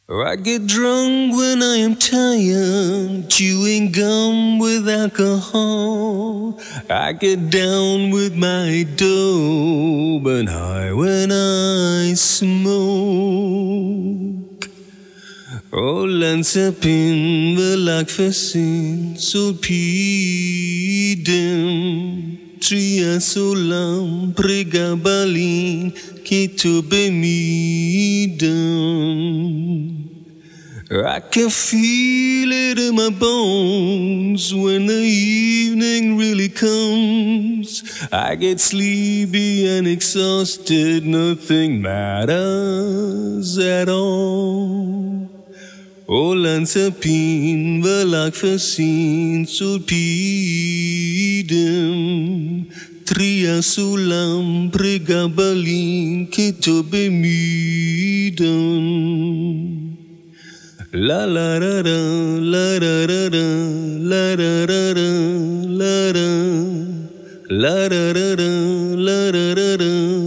I get drunk when I am tired, chewing gum with alcohol. I get down with my dope and high when I smoke. Olan sapin belakfasin sulpidem. Tria solam pregabalin kito bemidam. I can feel it in my bones when the evening really comes. I get sleepy and exhausted, nothing matters at all. Olan sapin belakfasin sulpidem. Tria sulam pregabalin kito bemidam. La la la la la la la la la la la la la la la la la la